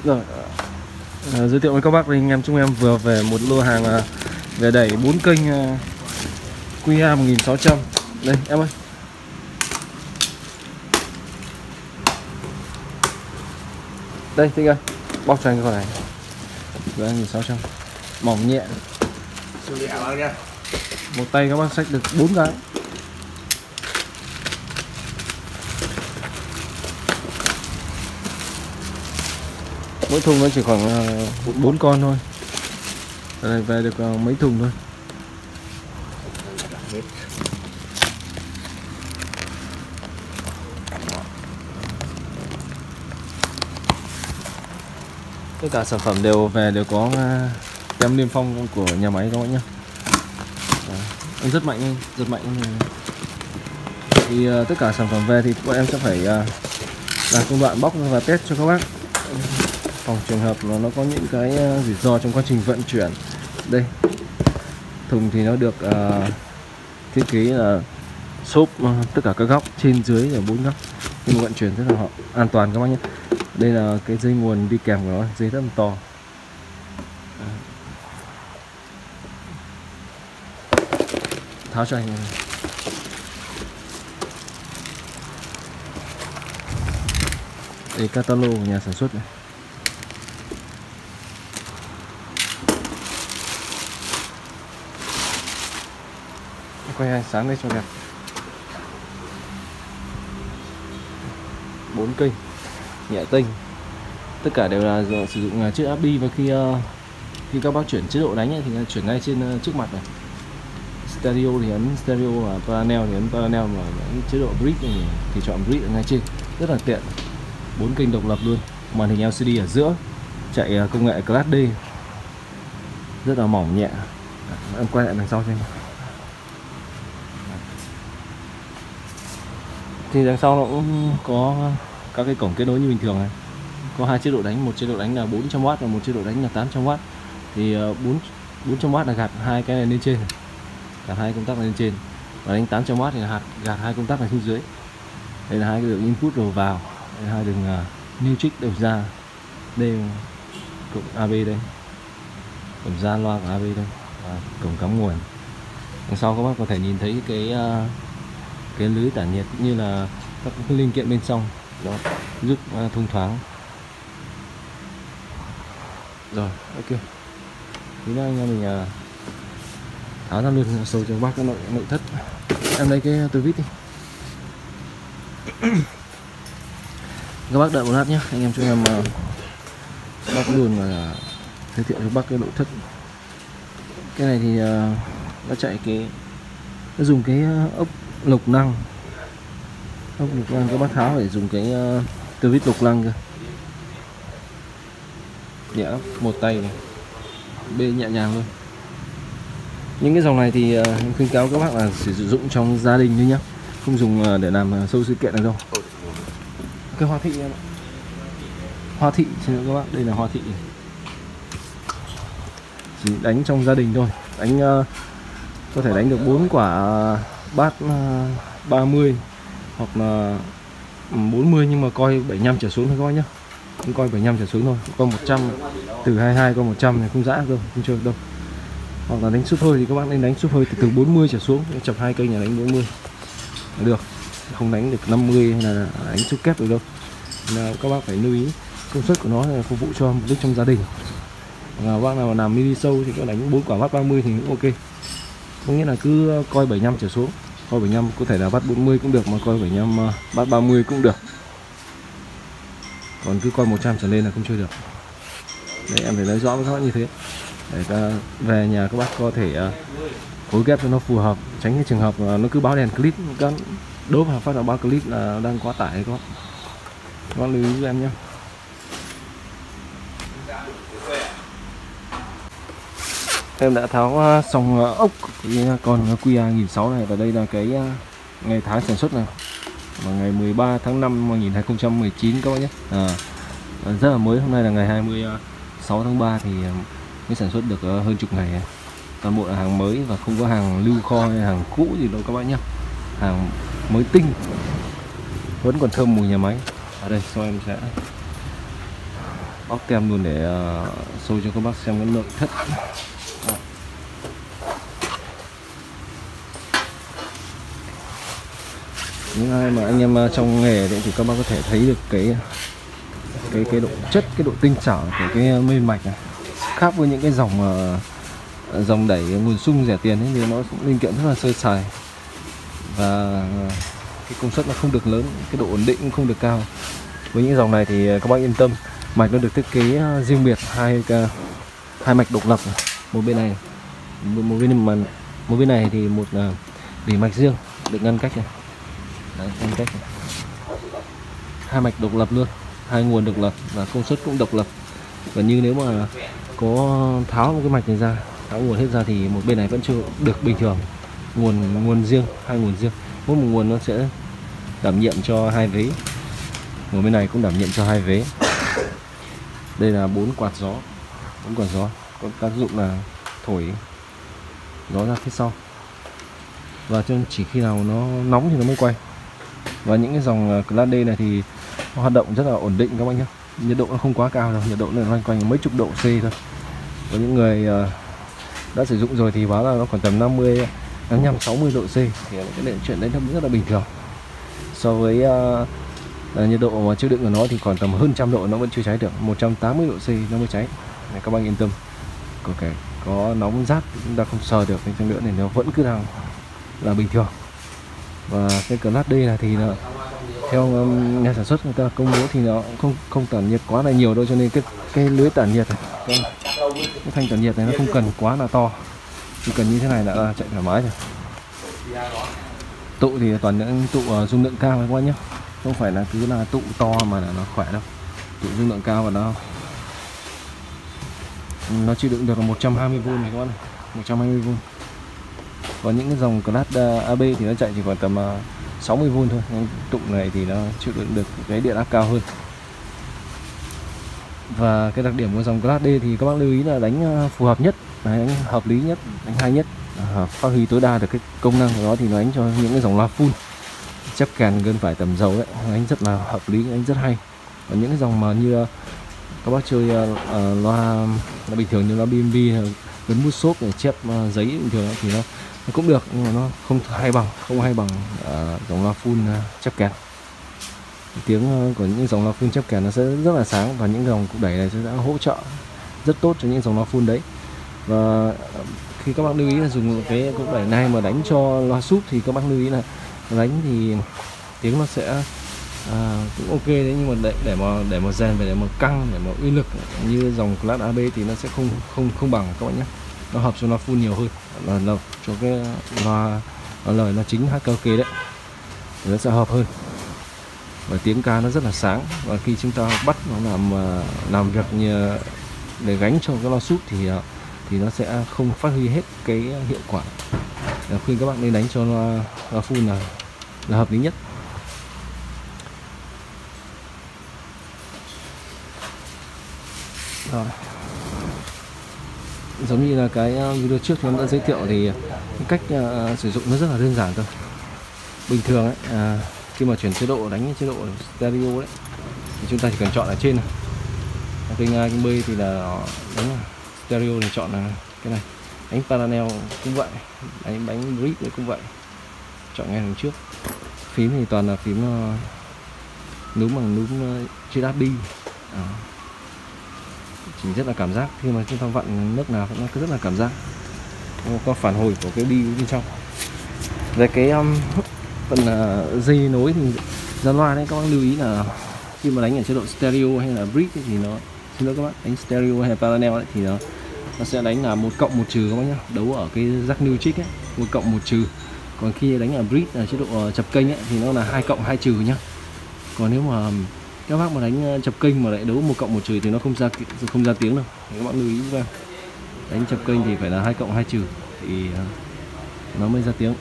Rồi, giới thiệu với các bác anh em chúng em vừa về một lô hàng về đẩy 4 kênh QA 1600. Đây em ơi. Đây Thích ơi, bóc cho anh cái con này. QA 1600. Mỏng nhẹ. Một tay các bác xách được 4 cái. Mỗi thùng nó chỉ khoảng 4 con thôi. Đây về được mấy thùng thôi. Tất cả sản phẩm đều về đều có tem niêm phong của nhà máy các bạn nhé. Anh rất mạnh, anh rất mạnh. Thì tất cả sản phẩm về thì bọn em sẽ phải làm công đoạn bóc và test cho các bác, phòng trường hợp nó có những cái rủi ro trong quá trình vận chuyển. Đây, thùng thì nó được thiết kế là xốp tất cả các góc trên dưới ở 4 góc, nhưng mà vận chuyển rất là an toàn các bác nhé. Đây là cái dây nguồn đi kèm của nó, dây rất là to. Tháo cho anh. Đây catalog của nhà sản xuất này. Quay hai sáng đây cho đẹp. 4 kênh nhẹ tênh, tất cả đều là sử dụng chiếc áp đi, và khi các bác chuyển chế độ đánh ấy, thì chuyển ngay trên trước mặt này. Stereo thì ấn stereo, và panel thì ấn panel, mà chế độ bridge thì chọn bridge ở ngay trên, rất là tiện. 4 kênh độc lập luôn, màn hình LCD ở giữa, chạy công nghệ Class D, rất là mỏng nhẹ. Em quay lại đằng sau cho anh. Thì đằng sau nó cũng có các cái cổng kết nối như bình thường này. Có 2 chế độ đánh, một chế độ đánh là 400W và một chế độ đánh là 800W. Thì 400W là gạt hai cái này lên trên, gạt hai công tắc này lên trên, và đánh 800W thì là gạt hai công tắc này xuống dưới. Đây là hai cái đường input đầu vào, đây là hai đường neutral đầu ra, đây cổng AB đây, cổng ra loa của AB đây, và cổng cắm nguồn. Đằng sau các bác có thể nhìn thấy cái lưới tản nhiệt cũng như là các cái linh kiện bên trong đó, giúp thông thoáng. Rồi, ok. Tí nữa anh em mình tháo ra luôn sâu cho bác cái nội thất. Em lấy cái tôi vít đi. Các bác đợi một lát nhé, anh em chúng em bác luôn và giới thiệu cho bác cái nội thất. Cái này thì nó chạy nó dùng cái ốc lục năng. Ốc lục năng các bác tháo để dùng cái tôi vít lục năng cơ. Nhẹ lắm, một tay này, bê nhẹ nhàng luôn. Những cái dòng này thì em khuyên cáo các bác là sử dụng trong gia đình thôi nhá, không dùng để làm show sự kiện được đâu. Cái hoa thị em ạ. Hoa thị xin lỗi các bác, đây là hoa thị. Chỉ đánh trong gia đình thôi, đánh có thể đánh được 4 quả bát 30 hoặc là 40, nhưng mà coi 75 trở xuống thôi các bác nhá. Không coi 75 trở xuống thôi, coi 100, từ 22 coi 100 này không dã đâu, không chơi đâu. Hoặc là đánh sút hơi thì các bác nên đánh sút hơi từ 40 trở xuống, chập 2 cây nhà đánh 40 được, không đánh được 50 hay là đánh sút kép được đâu. Nên các bác phải lưu ý công suất của nó là phục vụ cho mục đích trong gia đình. Và bác nào mà làm mini show thì có đánh 4 quả bát 30 thì cũng ok. Có nghĩa là cứ coi 75 trở xuống, coi 75 có thể là bát 40 cũng được, mà coi 75 bát 30 cũng được. Còn cứ coi 100 trở lên là không chơi được. Đấy, em phải nói rõ với các bác như thế, để về nhà các bác có thể phối ghép cho nó phù hợp, tránh cái trường hợp nó cứ báo đèn clip, các đốp hoặc phát là báo clip là đang quá tải. Các bác lưu ý giúp em nhé. Em đã tháo xong ốc cái con QA 1600 này, và đây là cái ngày tháng sản xuất này, vào ngày 13 tháng 5 năm 2019 các bác nhé. Rất là mới, hôm nay là ngày 26 tháng 3 thì mới sản xuất được hơn chục ngày. Toàn bộ là hàng mới và không có hàng lưu kho hay hàng cũ gì đâu các bác nhé. Hàng mới tinh, vẫn còn thơm mùi nhà máy. Ở đây sau em sẽ bóc tem luôn để show cho các bác xem cái nội thất. Những ai mà anh em trong nghề thì các bác có thể thấy được cái độ chất, cái độ tinh xảo của cái mây mạch này, khác với những cái dòng đẩy nguồn sung rẻ tiền ấy, thì nó linh kiện rất là sơ sài và cái công suất nó không được lớn, cái độ ổn định cũng không được cao. Với những dòng này thì các bác yên tâm, mạch nó được thiết kế riêng biệt, hai mạch độc lập, một bên này một bên này thì một vỉ mạch riêng được ngăn cách này. Đấy, ngăn cách này. Hai mạch độc lập luôn, hai nguồn độc lập và công suất cũng độc lập. Và như nếu mà có tháo một cái mạch này ra, tháo nguồn hết ra thì một bên này vẫn chưa được bình thường, nguồn riêng, hai nguồn riêng, mỗi một nguồn nó sẽ đảm nhiệm cho hai vế. Nguồn bên này cũng đảm nhiệm cho hai vế. Đây là 4 quạt gió, có tác dụng là thổi gió ra phía sau, và chỉ khi nào nó nóng thì nó mới quay. Và những cái dòng Class D này thì nó hoạt động rất là ổn định các bác nhé, nhiệt độ nó không quá cao đâu, nhiệt độ nó loanh quanh mấy chục độ C thôi. Có những người đã sử dụng rồi thì báo là nó còn tầm 50, 55, 60 độ C, thì cái chuyện đấy nó rất là bình thường. So với nhiệt độ mà chứa đựng của nó thì còn tầm hơn 100 độ nó vẫn chưa cháy được, 180 độ C nó mới cháy. Này, các bác yên tâm, có nóng rát chúng ta không sờ được nhưng nữa này nó vẫn cứ đang là bình thường. Và cái Class D này thì là theo nhà sản xuất người ta công bố thì nó không tản nhiệt quá là nhiều đâu, cho nên cái lưới tản nhiệt này, cái thanh tản nhiệt này nó không cần quá là to, chỉ cần như thế này là chạy thoải mái rồi. Tụ thì toàn những tụ dung lượng cao các bác nhé, không phải là cứ là tụ to mà là nó khỏe đâu. Tụ dung lượng cao và nó chịu đựng được là 120V này các bác này, 120V. Còn những cái dòng Class AB thì nó chạy chỉ còn tầm 60V thôi. Nhưng tụ này thì nó chịu đựng được cái điện áp cao hơn. Và cái đặc điểm của dòng Class D thì các bác lưu ý là đánh phù hợp nhất, đánh hợp lý nhất, đánh hay nhất, phát huy tối đa được cái công năng của nó thì nó đánh cho những cái dòng loa full, chép kèn gần phải tầm dầu đấy, đánh rất là hợp lý, đánh rất hay. Còn những cái dòng mà như các bác chơi loa bình thường như loa BMB gắn bút xốp để chép giấy bình thường thì nó cũng được, nhưng mà nó không hay bằng dòng loa full chép kèn. Tiếng của những dòng loa full chép kèn nó sẽ rất là sáng, và những dòng cục đẩy này sẽ hỗ trợ rất tốt cho những dòng loa full đấy. Và khi các bác lưu ý là dùng cái cục đẩy này mà đánh cho loa súp thì các bác lưu ý là đánh thì tiếng nó sẽ cũng ok đấy, nhưng mà để mà rèn về, để mà căng, để mà uy lực như dòng Class AB thì nó sẽ không bằng các bạn nhé. Nó hợp cho loa full nhiều hơn, là cho cái loa lời nó chính hát karaoke đấy, nó sẽ hợp hơn. Và tiếng ca nó rất là sáng, và khi chúng ta bắt nó làm việc như để gánh cho cái loa súp thì nó sẽ không phát huy hết cái hiệu quả. Khuyên các bạn nên đánh cho loa full là hợp lý nhất. Rồi. Giống như là cái video trước thì em đã giới thiệu thì cái cách sử dụng nó rất là đơn giản thôi. Bình thường ấy, khi mà chuyển chế độ, đánh chế độ stereo đấy thì chúng ta chỉ cần chọn ở trên này. Kênh A, kênh B thì là đánh stereo thì chọn là cái này. Đánh parallel cũng vậy, đánh bridge cũng vậy, chọn ngay đằng trước. Phím thì toàn là phím núm bằng núm trên áp đi. Chỉ rất là cảm giác, khi mà chúng ta vặn nước nào cũng rất là cảm giác, có phản hồi của cái đi bên trong. Về cái phần dây nối thì ra loa đấy, các bác lưu ý là khi mà đánh ở chế độ stereo hay là bridge thì nó, xin lỗi các bác, đánh stereo hay là parallel ấy, thì nó sẽ đánh là 1 cộng 1 trừ các bác nhá, đấu ở cái jack new trick ấy, 1 cộng 1 trừ. Còn khi đánh ở bridge là chế độ chập kênh ấy, thì nó là 2 cộng 2 trừ nhá. Còn nếu mà các bác mà đánh chập kênh mà lại đấu 1 cộng 1 trừ thì nó không ra tiếng đâu. Thì các bạn lưu ý ra, đánh chập kênh thì phải là 2 cộng 2 trừ thì nó mới ra tiếng.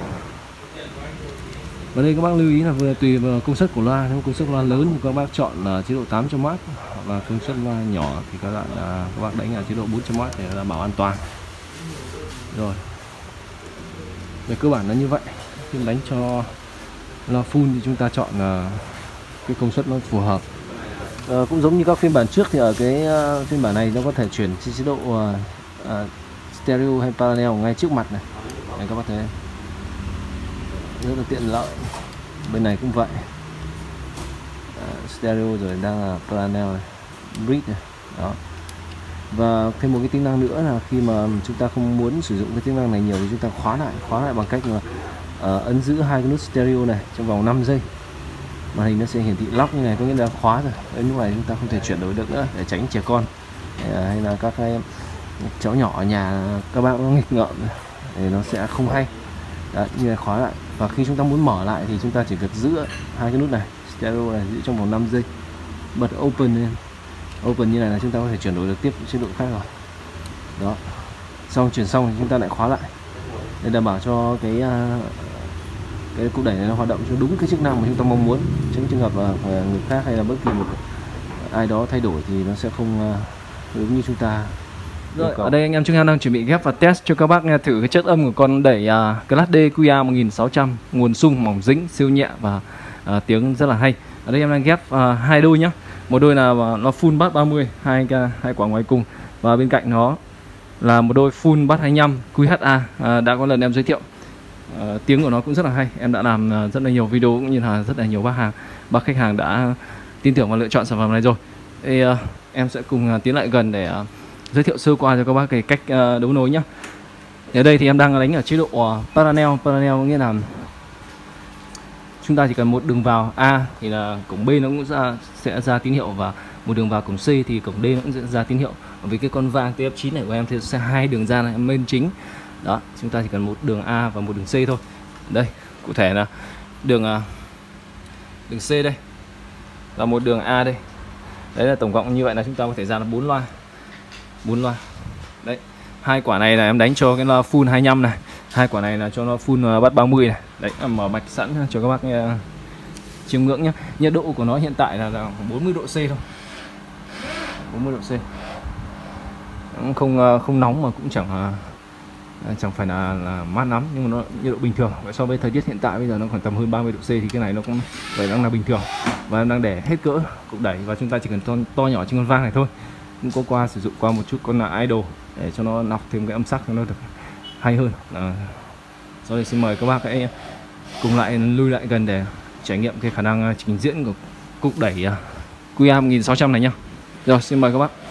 Và đây các bác lưu ý là vừa tùy vào công suất của loa, nếu công suất loa lớn thì các bác chọn là chế độ 800W, hoặc là công suất loa nhỏ thì các bác đánh ở chế độ 400W để đảm bảo an toàn. Rồi, về cơ bản là như vậy. Khi đánh cho loa full thì chúng ta chọn cái công suất nó phù hợp, Cũng giống như các phiên bản trước thì ở cái phiên bản này nó có thể chuyển chế độ stereo hay parallel ngay trước mặt này. Đây, các bác thấy rất là tiện lợi. Bên này cũng vậy, stereo rồi đang là parallel này, bridge này. Đó. Và thêm một cái tính năng nữa là khi mà chúng ta không muốn sử dụng cái tính năng này nhiều thì chúng ta khóa lại bằng cách là ấn giữ hai cái nút stereo này trong vòng 5 giây. Màn hình nó sẽ hiển thị lock như này, có nghĩa là khóa rồi. Đến lúc này chúng ta không thể chuyển đổi được nữa, để tránh trẻ con hay là các cái cháu nhỏ ở nhà các bạn nó nghịch ngợm thì nó sẽ không hay. Đấy, như này khóa lại. Và khi chúng ta muốn mở lại thì chúng ta chỉ việc giữ hai cái nút này, stereo này, giữ trong vòng 5 giây. Bật open lên. Open như này là chúng ta có thể chuyển đổi được tiếp chế độ khác rồi. Đó. Chuyển xong thì chúng ta lại khóa lại để đảm bảo cho cái cục đẩy này nó hoạt động cho đúng cái chức năng mà chúng ta mong muốn, tránh trường hợp người khác hay là bất kỳ một ai đó thay đổi thì nó sẽ không đúng như chúng ta. Rồi, ở đây anh em chúng ta đang chuẩn bị ghép và test cho các bác nghe thử cái chất âm của con đẩy Class D QA 1600, nguồn sung mỏng dính, siêu nhẹ và tiếng rất là hay. Ở đây em đang ghép hai đôi nhá. Một đôi là nó full bass 30, hai quả ngoài cùng, và bên cạnh nó là một đôi full bass 25 QHA, đã có lần em giới thiệu. Tiếng của nó cũng rất là hay, em đã làm rất là nhiều video cũng như là rất là nhiều bác khách hàng đã tin tưởng và lựa chọn sản phẩm này rồi. Thì em sẽ cùng tiến lại gần để giới thiệu sơ qua cho các bác cái cách đấu nối nhé. Ở đây thì em đang đánh ở chế độ parallel có nghĩa là chúng ta chỉ cần một đường vào A thì là cổng B nó cũng sẽ ra tín hiệu, và một đường vào cổng C thì cổng D nó cũng sẽ ra tín hiệu. Vì cái con vang TF9 này của em thì sẽ hai đường ra này bên chính. Đó, chúng ta chỉ cần một đường A và một đường C thôi. Đây, cụ thể là đường C đây và một đường A đây. Đấy là tổng cộng như vậy là chúng ta có thể ra là 4 loa. Đấy. Hai quả này là em đánh cho cái loa full 25 này. Hai quả này là cho nó full bass 30 này. Đấy, em mở mạch sẵn cho các bác chiêm ngưỡng nhé. Nhiệt độ của nó hiện tại là khoảng 40 độ C thôi. 40 độ C. Không nóng mà cũng chẳng phải là mát lắm, nhưng mà nó nhiệt độ bình thường. Vậy so với thời tiết hiện tại bây giờ nó khoảng tầm hơn 30 độ C thì cái này nó cũng phải đang là bình thường. Và em đang để hết cỡ cục đẩy, và chúng ta chỉ cần to nhỏ trên con vang này thôi. Cũng có sử dụng qua một chút con là idol để cho nó nọc thêm cái âm sắc cho nó được hay hơn. Rồi xin mời các bác hãy cùng lui lại gần để trải nghiệm cái khả năng trình diễn của cục đẩy QA 1600 này nhá. Rồi xin mời các bác.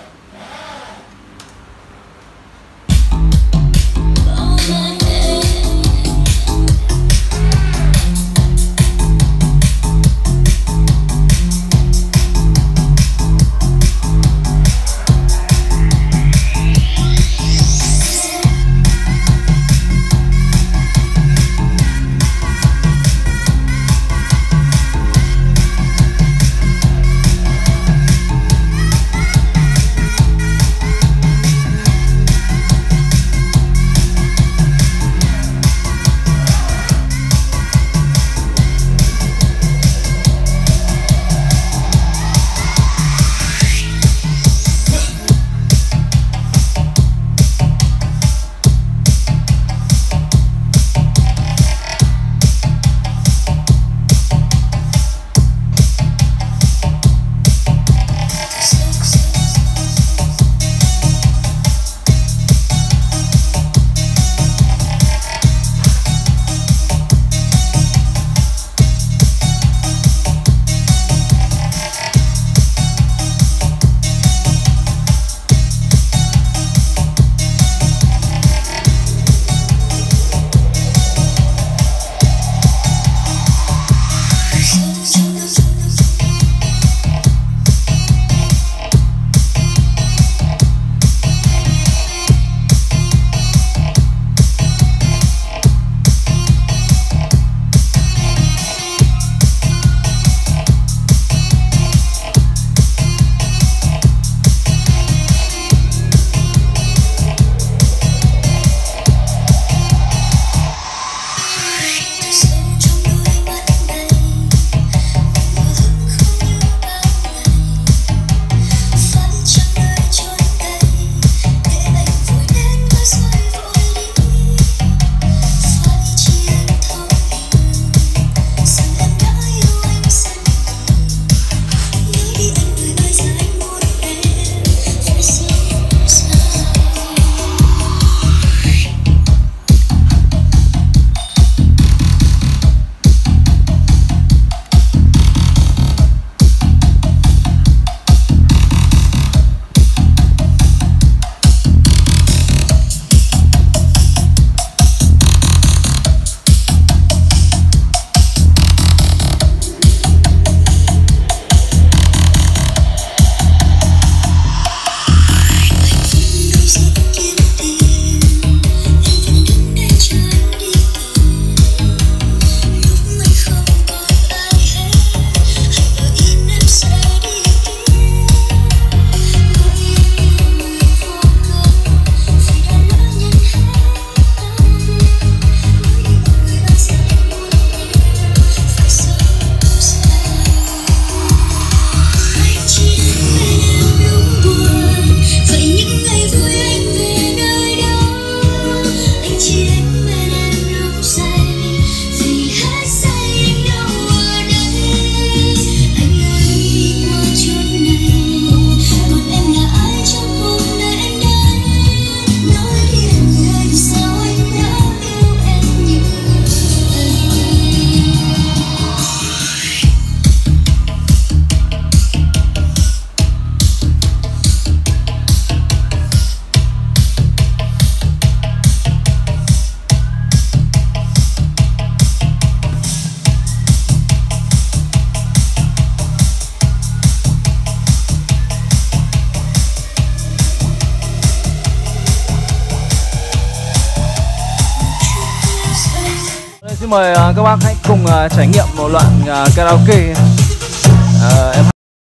Xin mời các bác hãy cùng trải nghiệm một đoạn karaoke. Em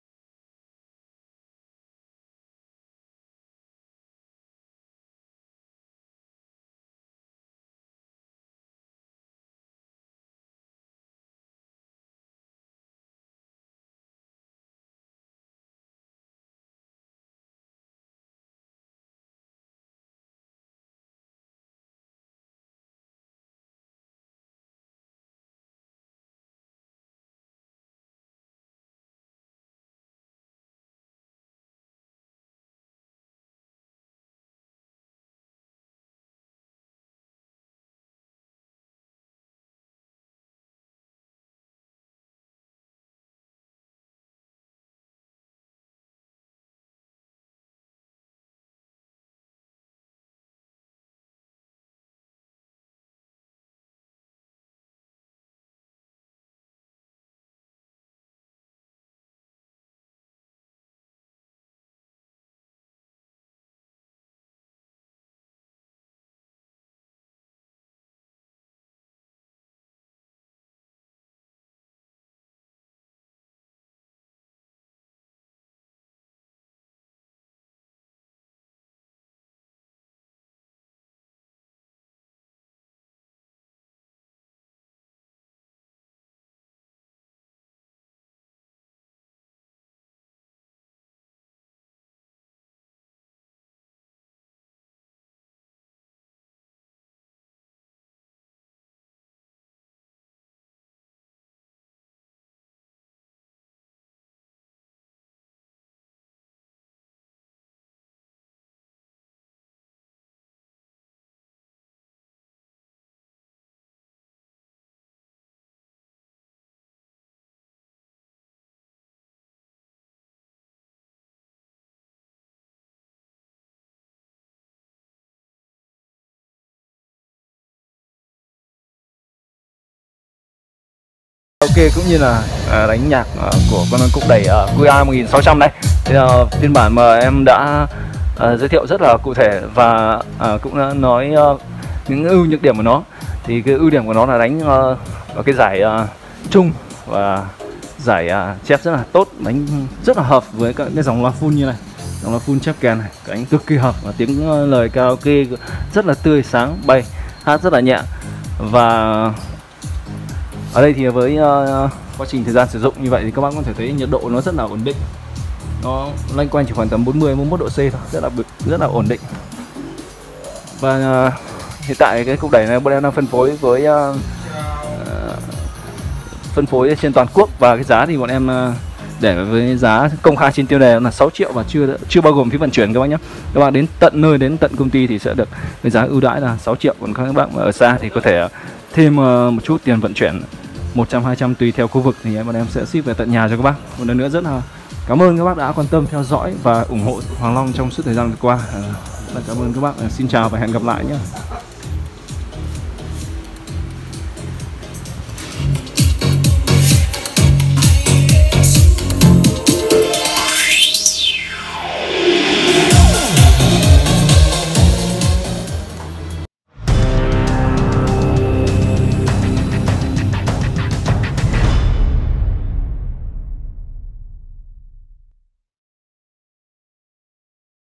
karaoke cũng như là đánh nhạc của con cục đẩy QA 1600 đây. Thì, phiên bản mà em đã giới thiệu rất là cụ thể và cũng đã nói những ưu nhược điểm của nó. Thì cái ưu điểm của nó là đánh ở cái giải trung và giải chép rất là tốt, đánh rất là hợp với các cái dòng loa full như này, dòng loa full chép kèn này, đánh cực kỳ hợp và tiếng lời karaoke rất là tươi sáng, bay, hát rất là nhẹ. Và ở đây thì với quá trình thời gian sử dụng như vậy thì các bác có thể thấy nhiệt độ nó rất là ổn định, nó loanh quanh chỉ khoảng tầm 40-41 độ C thôi, rất là ổn định. Và hiện tại cái cục đẩy này bọn em đang phân phối với phân phối trên toàn quốc, và cái giá thì bọn em để với giá công khai trên tiêu đề là 6 triệu và chưa bao gồm phí vận chuyển các bác nhé. Các bạn đến tận nơi, đến tận công ty thì sẽ được với giá ưu đãi là 6 triệu, còn các bạn ở xa thì có thể thêm một chút tiền vận chuyển 100-200 tùy theo khu vực thì bọn em sẽ ship về tận nhà cho các bác. Một lần nữa rất là cảm ơn các bác đã quan tâm theo dõi và ủng hộ Hoàng Long trong suốt thời gian vừa qua. Cảm ơn các bác. Xin chào và hẹn gặp lại nhé.